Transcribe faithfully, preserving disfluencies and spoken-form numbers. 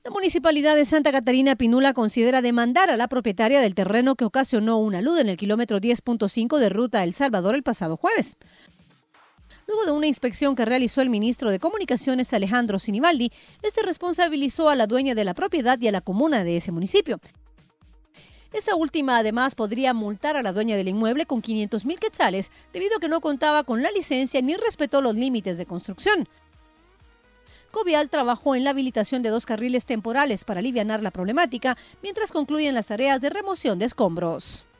La Municipalidad de Santa Catarina Pinula considera demandar a la propietaria del terreno que ocasionó una luz en el kilómetro diez punto cinco de ruta El Salvador el pasado jueves. Luego de una inspección que realizó el ministro de Comunicaciones Alejandro Sinibaldi, este responsabilizó a la dueña de la propiedad y a la comuna de ese municipio. Esta última además podría multar a la dueña del inmueble con quinientos mil quetzales debido a que no contaba con la licencia ni respetó los límites de construcción. Covial trabajó en la habilitación de dos carriles temporales para alivianar la problemática mientras concluyen las tareas de remoción de escombros.